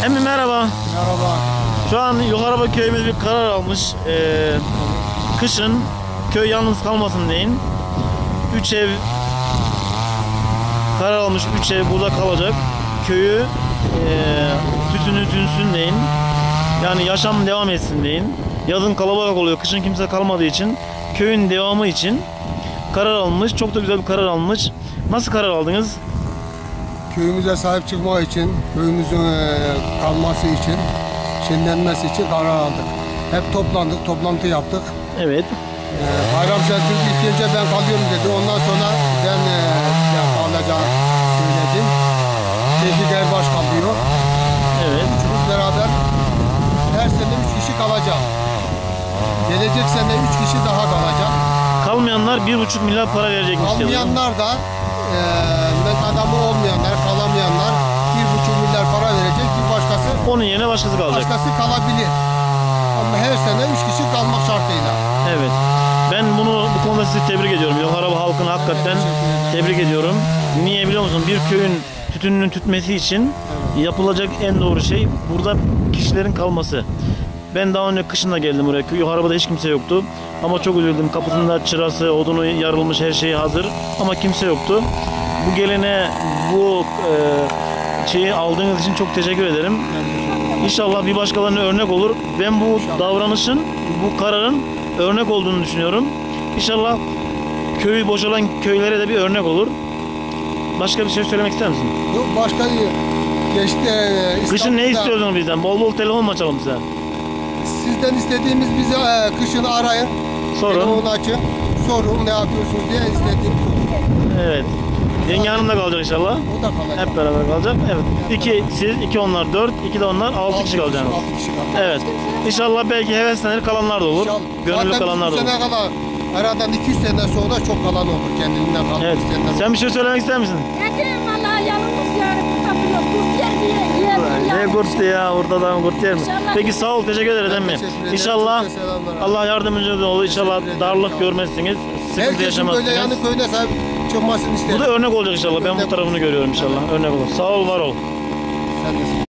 Emmi merhaba. Merhaba. Şu an Yukarıba köyümüz bir karar almış. Kışın köy yalnız kalmasın deyin. 3 ev karar almış, 3 ev burada kalacak. Köyü tütünü tünsün deyin. Yani yaşam devam etsin deyin. Yazın kalabalık oluyor, kışın kimse kalmadığı için köyün devamı için karar almış. Çok da güzel bir karar almış. Nasıl karar aldınız? Köyümüze sahip çıkmak için, köyümüzün kalması için, şenlenmesi için karar aldık. Hep toplandık, toplantı yaptık. Evet. Bayram Şentürk ilk önce ben kalıyorum dedi. Ondan sonra ben kalacağım söyledim. Tevfik Erbaş kalıyor. Evet. Üçümüz beraber her sene 3 kişi kalacak. Gelecek sene 3 kişi daha kalacak. Kalmayanlar 1,5 milyar para verecekmiş. Kalmayanlar da adamı olmayanlar, kalamayanlar 1,5 milyar para verecek. Bir başkası Onun yerine başkası kalacak. Başkası kalabilir. Ama her sene 3 kişi kalmak şartıyla. Evet. Ben bu konuda sizi tebrik ediyorum. Yukarıba halkını hakikaten tebrik ediyorum. Niye biliyor musun? Bir köyün tütününün tütmesi için yapılacak en doğru şey burada kişilerin kalması. Ben daha önce kışın da geldim buraya. Yukarıda hiç kimse yoktu. Ama çok üzüldüm. Kapısında çırası, odunu yarılmış, her şey hazır. Ama kimse yoktu. Bu gelene, bu şeyi aldığınız için çok teşekkür ederim. İnşallah bir başkalarına örnek olur. Ben bu davranışın, bu kararın örnek olduğunu düşünüyorum. İnşallah köyü boşalan köylere de bir örnek olur. Başka bir şey söylemek ister misin? Yok başka geçti. Kışın ne istiyorsunuz bizden? Bol bol telefon mu açalım size? Sizden istediğimiz bizi kışın arayın. Sorun. Telefonu açın. Sorun ne yapıyorsunuz diye istediğim soru. Evet. Yenge hanım da kalacak inşallah. O da kalacak. Hep beraber kalacak. Evet. 2 siz, 2 onlar 4, 2 de onlar 6 kişi kalacaksınız. 6 kişi kalacak. Evet. İnşallah belki heveslenir kalanlar da olur. İnşallah. Gönüllü Zaten kalanlar da bu olur. sene kadar aradan 200 sene sonra çok kalan olur. Kendinden kalan Evet. Sen bir şey söylemek ister misin? Ne diyeyim valla yalnız yani kapıyor. Kurt yer diye Ne kurtu ya, ortadan kurt yer mi? İnşallah. Peki sağ ol, teşekkür ederiz emmi. teşekkür ederim. İnşallah Çok selamlar. Allah yardımcınız olur. İnşallah Teşekkür ederim. darlık Sağ ol. görmezsiniz. Sıkıntı Herkesin yaşamazsınız. böyle yani köyde sahip çıkmasını isterim. Bu da örnek olacak inşallah. Ben bu tarafını görüyorum inşallah. Örnek olur. Sağ ol, var ol. Sen de